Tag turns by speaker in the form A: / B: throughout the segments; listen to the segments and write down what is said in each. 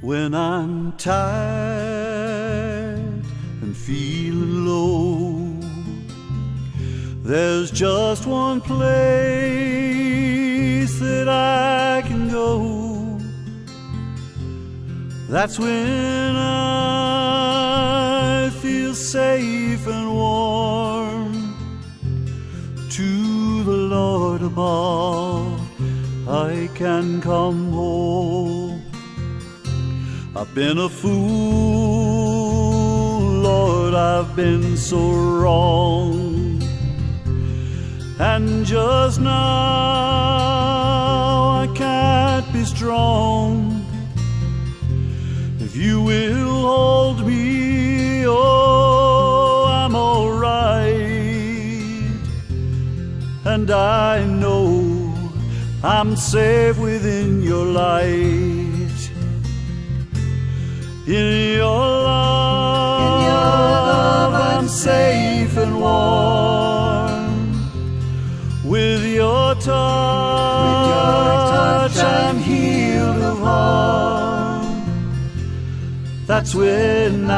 A: When I'm tired and feeling low, there's just one place that I can go. That's when I feel safe and warm. To the Lord above I can come home. I've been a fool, Lord, I've been so wrong. And just now I can't be strong. If you will hold me, oh, I'm all right. And I know I'm safe within your light. In your love, I'm safe and warm. With your touch, I'm healed of harm. That's when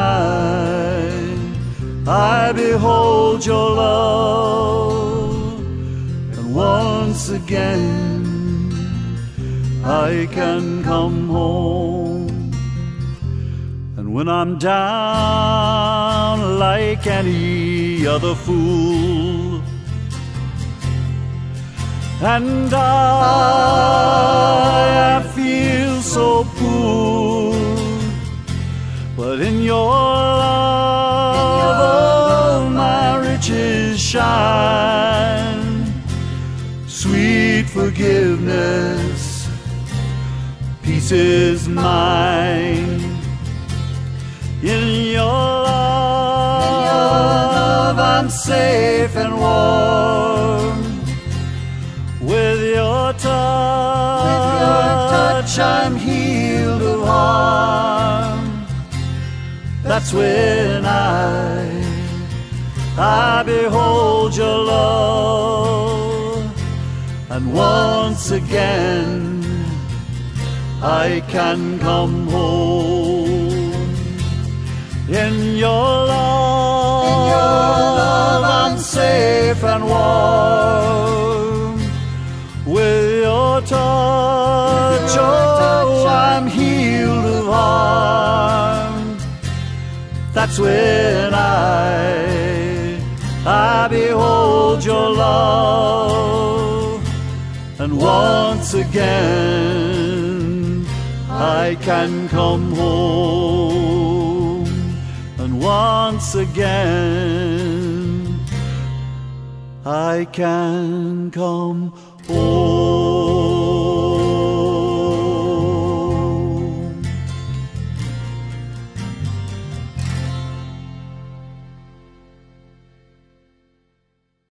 A: I behold your love, and once again I can come home. And when I'm down like any other fool, and I feel so poor, but in your love all my riches shine. Sweet forgiveness, peace is mine. In your love, I'm safe and warm. With your touch, I'm healed of harm. That's when I behold your love, and once again I can come home. In your love, I'm safe and warm. With your touch, oh, I'm healed of harm. That's when I behold your love, and once again I can come home. Once again I can come home.